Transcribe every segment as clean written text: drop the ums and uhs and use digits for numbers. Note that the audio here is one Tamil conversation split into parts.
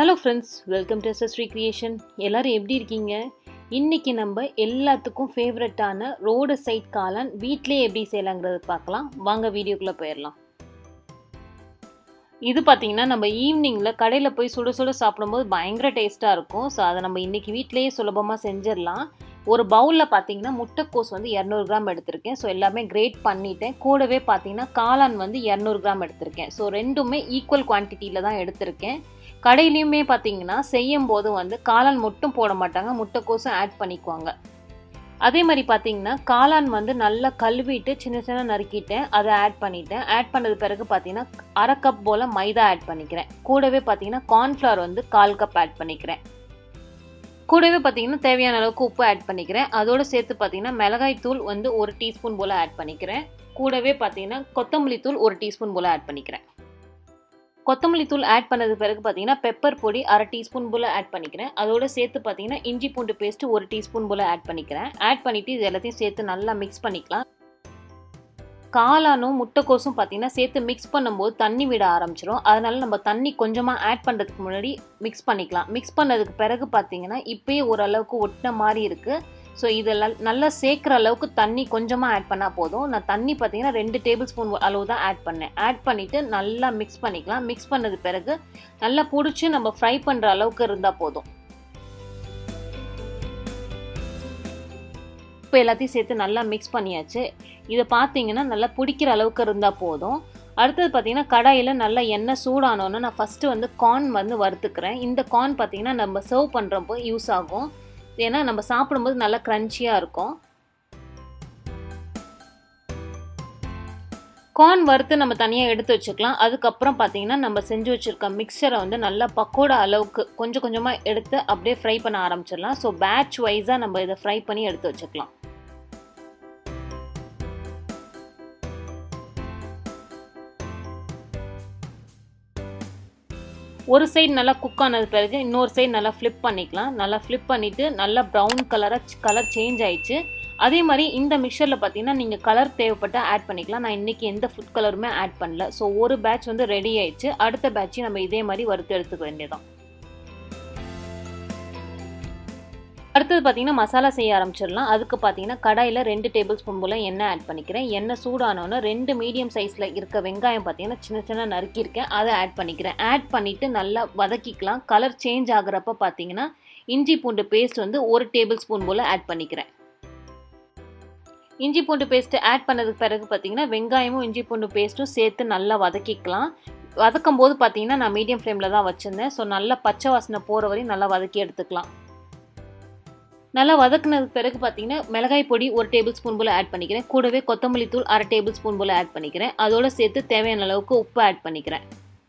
Hello friends, welcome to SSRE Creation. எல்லாரும் எப்படி இருக்கீங்க? இன்னைக்கு நம்ம எல்லாத்துக்கும் ஃபேவரட்டான ரோடு சைட் காளான் வீட்லயே எப்படி செய்யலாம்ங்கறத பார்க்கலாம். வாங்க வீடியோக்குள்ள போயிரலாம். இது பாத்தீங்கன்னா நம்ம ஈவினிங்ல கடையில போய் சுட சுட சாப்பிடும்போது பயங்கர டேஸ்டா இருக்கும். சோ அத நம்ம இன்னைக்கு வீட்லயே சுலபமா செஞ்சிரலாம். ஒரு பவுல்ல பாத்தீங்கன்னா முட்டைக்கோஸ் வந்து 200 கிராம் எடுத்துர்க்கேன். சோ எல்லாமே கிரேட் பண்ணிட்டேன். கூடவே பாத்தீங்கன்னா காளான் வந்து 200 கிராம் எடுத்துர்க்கேன். சோ ரெண்டுமே ஈக்குவல் குவாண்டிட்டில தான் எடுத்துர்க்கேன். கடையிலயுமே பாத்தீங்கன்னா செய்யும்போது வந்து காளான் மட்டும் போட மாட்டாங்க, முட்டைக்கோஸும் ஆட் பண்ணிக்குவாங்க. அதே மாதிரி பாத்தீங்கன்னா காளான் வந்து நல்லா கழுவிட்டு சின்ன சின்ன நறுக்கிட்டேன், அதை ஆட் பண்ணிட்டேன். ஆட் பண்ணது பிறகு பாத்தீங்கன்னா 1/2 கப் போல மைதா ஆட் பண்ணிக்கிறேன். கூடவே பாத்தீங்கன்னா கார்ன்ஃப்ளவர் வந்து 1/4 கப் ஆட் பண்ணிக்கிறேன். கூடவே பாத்தீங்கன்னா தேவையான அளவுக்கு உப்பு ஆட் பண்ணிக்கிறேன். அதோட சேர்த்து பாத்தீங்கன்னா மிளகாய் தூள் வந்து 1 டீஸ்பூன் போல ஆட் பண்ணிக்கிறேன். கூடவே பாத்தீங்கன்னா கொத்தமல்லி தூள் 1 டீஸ்பூன் போல ஆட் பண்ணிக்கிறேன். கொத்தமல்லி தூள் ஆட் பண்ணது பிறகு பாத்தீங்கன்னா பெப்பர் பொடி 1/2 டீஸ்பூன் போல ஆட் பண்ணிக்கிறேன். அதோட சேர்த்து பாத்தீங்கன்னா இஞ்சி பூண்டு பேஸ்ட் 1 டீஸ்பூன் போல ஆட் பண்ணிக்கிறேன். ஆட் பண்ணிட்டு இது எல்லாத்தையும் சேர்த்து நல்லா மிக்ஸ் பண்ணிக்கலாம். காளானும் முட்டைக்கோஸும் பாத்தீங்கன்னா சேர்த்து மிக்ஸ் பண்ணும்போது தண்ணி விட ஆரம்பிச்சிடும். அதனால நம்ம தண்ணி கொஞ்சமா ஆட் பண்றதுக்கு முன்னாடி மிக்ஸ் பண்ணிக்கலாம். மிக்ஸ் பண்ணதுக்கு பிறகு பாத்தீங்கன்னா இப்பயே ஓரளவுக்கு ஒட்டின மாதிரி இருக்கு. ஸோ இதெல்லாம் நல்லா சேர்க்குற அளவுக்கு தண்ணி கொஞ்சமாக ஆட் பண்ணால் போதும். நான் தண்ணி பார்த்தீங்கன்னா 2 டேபிள் ஸ்பூன் அளவு தான் ஆட் பண்ணேன். ஆட் பண்ணிவிட்டு நல்லா மிக்ஸ் பண்ணிக்கலாம். மிக்ஸ் பண்ணது பிறகு நல்லா பிடிச்சி நம்ம ஃப்ரை பண்ணுற அளவுக்கு இருந்தால் போதும். இப்போ எல்லாத்தையும் சேர்த்து நல்லா மிக்ஸ் பண்ணியாச்சு. இதை பார்த்தீங்கன்னா நல்லா பிடிக்கிற அளவுக்கு இருந்தால் போதும். அடுத்தது பார்த்தீங்கன்னா கடாயில் நல்லா எண்ணெய் சூடானோன்னு நான் ஃபஸ்ட்டு வந்து கார்ன் வந்து வறுத்துக்கிறேன். இந்த கார்ன் பார்த்தீங்கன்னா நம்ம சர்வ் பண்ணுறப்போ யூஸ் ஆகும். ஏன்னா நம்ம சாப்பிடும்போது நல்லா கிரன்ச்சியாக இருக்கும். கார்ன் வறுத்து நம்ம தனியாக எடுத்து வச்சுக்கலாம். அதுக்கப்புறம் பார்த்தீங்கன்னா நம்ம செஞ்சு வச்சுருக்க மிக்சரை வந்து நல்லா பக்கோடா அளவுக்கு கொஞ்சம் கொஞ்சமாக எடுத்து அப்படியே ஃப்ரை பண்ண ஆரம்பிச்சிடலாம். ஸோ பேட்ச் வைஸாக நம்ம இதை ஃப்ரை பண்ணி எடுத்து வச்சுக்கலாம். ஒரு சைடு நல்லா குக் ஆனது பிறகு இன்னொரு சைடு நல்லா ஃப்ளிப் பண்ணிக்கலாம். நல்லா ஃப்ளிப் பண்ணிவிட்டு நல்லா ப்ரௌன் கலர் சேஞ்ச் ஆயிடுச்சு. அதே மாதிரி இந்த மிக்சரில் பார்த்தீங்கன்னா நீங்கள் கலர் தேவைப்பட்டால் ஆட் பண்ணிக்கலாம். நான் இன்றைக்கி எந்த ஃபுட் கலருமே ஆட் பண்ணல. ஸோ ஒரு பேட்ச் வந்து ரெடி ஆயிடுச்சு. அடுத்த பேட்சையும் நம்ம இதே மாதிரி வறுத்து எடுத்துக்க வேண்டியதான். அடுத்தது பார்த்தீங்கன்னா மசாலா செய்ய ஆரம்பிச்சிடலாம். அதுக்கு பார்த்தீங்கன்னா கடாயில் 2 டேபிள் ஸ்பூன் போல் எண்ணெய் ஆட் பண்ணிக்கிறேன். எண்ணெய் சூடானோன்னு 2 மீடியம் சைஸில் இருக்க வெங்காயம் பார்த்தீங்கன்னா சின்ன சின்ன நறுக்கியிருக்கேன், அதை ஆட் பண்ணிக்கிறேன். ஆட் பண்ணிவிட்டு நல்லா வதக்கிக்கலாம். கலர் சேஞ்ச் ஆகுறப்ப பார்த்தீங்கன்னா இஞ்சி பூண்டு பேஸ்ட் வந்து 1 டேபிள் ஸ்பூன் போல் ஆட் பண்ணிக்கிறேன். இஞ்சி பூண்டு பேஸ்ட்டு ஆட் பண்ணதுக்கு பிறகு பார்த்தீங்கன்னா வெங்காயமும் இஞ்சி பூண்டு பேஸ்ட்டும் சேர்த்து நல்லா வதக்கிக்கலாம். வதக்கும் போது பார்த்தீங்கன்னா நான் மீடியம் ஃப்ளேமில் தான் வச்சுருந்தேன். ஸோ நல்லா பச்சை வாசனை போகிற வரையும் நல்லா வதக்கி எடுத்துக்கலாம். நல்லா வதக்குனதுக்கு பிறகு பார்த்தீங்கன்னா மிளகாய் பொடி 1 டேபிள் ஸ்பூன் போல் ஆட் பண்ணிக்கிறேன். கூடவே கொத்தமல்லி தூள் 1/2 டேபிள் ஸ்பூன் போல் ஆட் பண்ணிக்கிறேன். அதோட சேர்த்து தேவையான அளவுக்கு உப்பு ஆட் பண்ணிக்கிறேன்.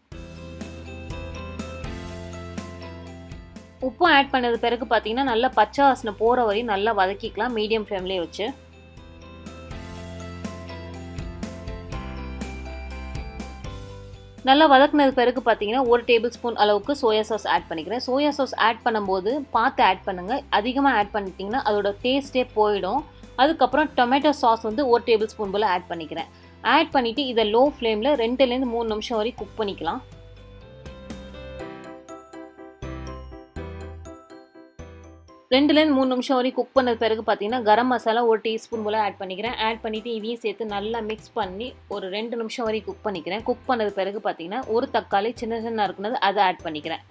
உப்பு ஆட் பண்ணது பிறகு பார்த்தீங்கன்னா நல்லா பச்சை வாசனை போகிற வரையும் நல்லா வதக்கிக்கலாம் மீடியம் ஃப்ளேம்லேயே வச்சு. நல்லா வதக்குனது பிறகு பார்த்தீங்கன்னா 1 டேபிள் ஸ்பூன் அளவுக்கு சோயா சாஸ் ஆட் பண்ணிக்கிறேன். சோயா சாஸ் ஆட் பண்ணும்போது பார்த்து ஆட் பண்ணுங்கள். அதிகமாக ஆட் பண்ணிட்டீங்கன்னா அதோட டேஸ்ட்டே போயிடும். அதுக்கப்புறம் டொமேட்டோ சாஸ் வந்து 1 டேபிள் ஸ்பூன் போல் ஆட் பண்ணிக்கிறேன். ஆட் பண்ணிவிட்டு இதை லோ ஃப்ளேமில் 2லேருந்து 3 நிமிஷம் வரை குக் பண்ணிக்கலாம். 2லேருந்து 3 நிமிஷம் வரை குக் பண்ணது பிறகு பார்த்தீங்கன்னா கரம் மசாலா 1 டீஸ்பூன் போல் ஆட் பண்ணிக்கிறேன். ஆட் பண்ணிவிட்டு இதையும் சேர்த்து நல்லா மிக்ஸ் பண்ணி ஒரு 2 நிமிஷம் வரை குக் பண்ணிக்கிறேன். குக் பண்ணது பிறகு பார்த்தீங்கன்னா ஒரு தக்காளி சின்ன சின்ன இருக்குனது அதை ஆட் பண்ணிக்கிறேன்.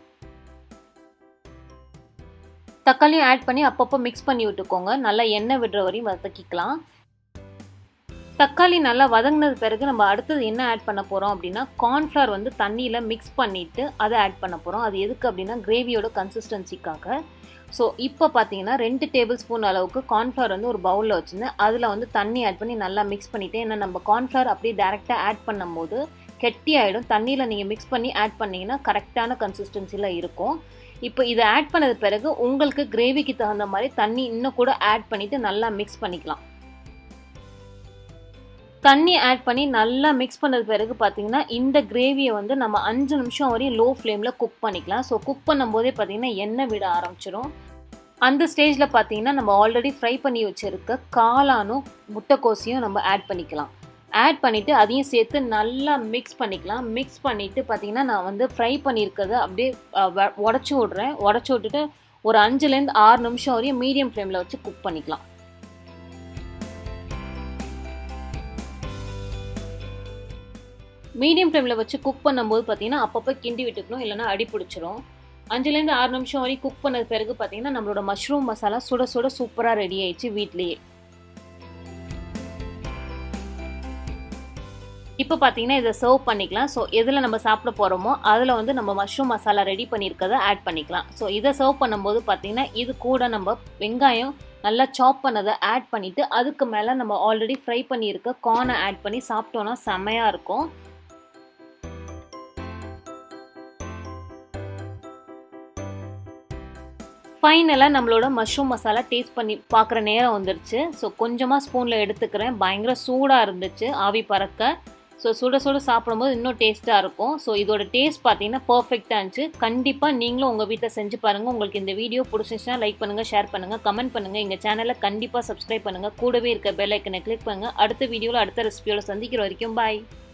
தக்காளியும் ஆட் பண்ணி அப்பப்போ மிக்ஸ் பண்ணி விட்டுக்கோங்க. நல்லா எண்ணெய் விடுற வரையும் வதக்கிக்கலாம். தக்காளி நல்லா வதங்கினது பிறகு நம்ம அடுத்தது என்ன ஆட் பண்ண போகிறோம் அப்படின்னா கார்ன்ஃப்ளவர் வந்து தண்ணியில் மிக்ஸ் பண்ணிவிட்டு அதை ஆட் பண்ண போகிறோம். அது எதுக்கு அப்படின்னா கிரேவியோட கன்சிஸ்டன்சிக்காக. ஸோ இப்போ பார்த்தீங்கன்னா 2 டேபிள் ஸ்பூன் அளவுக்கு கார்ன்ஃப்ளவர் வந்து ஒரு பவுலில் வச்சுருந்தேன். அதில் வந்து தண்ணி ஆட் பண்ணி நல்லா மிக்ஸ் பண்ணிவிட்டேன். ஏன்னா நம்ம கார்ன்ஃப்ளவர் அப்படியே டேரெக்டாக ஆட் பண்ணும்போது கெட்டி ஆகிடும். தண்ணியில் நீங்கள் மிக்ஸ் பண்ணி ஆட் பண்ணிங்கன்னா கரெக்டான கன்சிஸ்டன்சியில் இருக்கும். இப்போ இதை ஆட் பண்ணது பிறகு உங்களுக்கு கிரேவிக்கு தகுந்த மாதிரி தண்ணி இன்னும் கூட ஆட் பண்ணிவிட்டு நல்லா மிக்ஸ் பண்ணிக்கலாம். தண்ணி ஆட் பண்ணி நல்லா மிக்ஸ் பண்ணது பிறகு பார்த்தீங்கன்னா இந்த கிரேவியை வந்து நம்ம 5 நிமிஷம் வரையும் லோ ஃப்ளேமில் குக் பண்ணிக்கலாம். ஸோ குக் பண்ணும்போதே பார்த்தீங்கன்னா எண்ணெய் விட ஆரம்பிச்சிடும். அந்த ஸ்டேஜில் பார்த்தீங்கன்னா நம்ம ஆல்ரெடி ஃப்ரை பண்ணி வச்சுருக்க காளானும் முட்டைக்கோசையும் நம்ம ஆட் பண்ணிக்கலாம். ஆட் பண்ணிவிட்டு அதையும் சேர்த்து நல்லா மிக்ஸ் பண்ணிக்கலாம். மிக்ஸ் பண்ணிவிட்டு பார்த்திங்கன்னா நான் வந்து ஃப்ரை பண்ணியிருக்கிறத அப்படியே உடச்சி விட்றேன். உடச்சி விட்டுட்டு ஒரு 5லேருந்து 6 நிமிஷம் வரையும் மீடியம் ஃப்ளேமில் வச்சு குக் பண்ணிக்கலாம். மீடியம் ஃப்ளேமில் வச்சு குக் பண்ணும்போது பார்த்திங்கன்னா அப்பப்போ கிண்டி விட்டுக்கணும், இல்லைனா அடி பிடிச்சிரும். 5லேருந்து 6 நிமிஷம் வரையும் குக் பண்ணது பிறகு பார்த்திங்கன்னா நம்மளோட மஷ்ரூம் மசாலா சுட சுட சூப்பராக ரெடி ஆயிடுச்சு வீட்லேயே. இப்போ பார்த்தீங்கன்னா இதை சர்வ் பண்ணிக்கலாம். ஸோ எதில் நம்ம சாப்பிட போகிறோமோ அதில் வந்து நம்ம மஷ்ரூம் மசாலா ரெடி பண்ணியிருக்கிறத ஆட் பண்ணிக்கலாம். ஸோ இதை சர்வ் பண்ணும்போது பார்த்தீங்கன்னா இது கூட நம்ம வெங்காயம் நல்லா சாப் பண்ணதை ஆட் பண்ணிவிட்டு அதுக்கு மேலே நம்ம ஆல்ரெடி ஃப்ரை பண்ணியிருக்க கார்னை ஆட் பண்ணி சாப்பிட்டோன்னா செம்மையாக இருக்கும். ஃபைனலாக நம்மளோட மஷ்ரூம் மசாலா டேஸ்ட் பண்ணி பார்க்குற நேரம் வந்துருச்சு. ஸோ கொஞ்சமாக ஸ்பூனில் எடுத்துக்கிறேன். பயங்கர சூடாக இருந்துச்சு, ஆவி பறக்க. ஸோ சுட சுட சாப்பிடும்போது இன்னும் டேஸ்ட்டாக இருக்கும். ஸோ இதோட டேஸ்ட் பார்த்தீங்கன்னா பர்ஃபெக்டாக இருந்துச்சு. கண்டிப்பாக நீங்களும் உங்கள் வீட்டில் செஞ்சு பாருங்கள். உங்களுக்கு இந்த வீடியோ பிடிச்சிச்சுன்னா லைக் பண்ணுங்கள், ஷேர் பண்ணுங்கள், கமெண்ட் பண்ணுங்கள். எங்கள் சேனலை கண்டிப்பாக சப்ஸ்கிரைப் பண்ணுங்கள். கூடவே இருக்க பெல் ஐக்கனை கிளிக் பண்ணுங்கள். அடுத்த வீடியோவில் அடுத்த ரெசிபியோட சந்திக்கிற வரைக்கும் பாய்.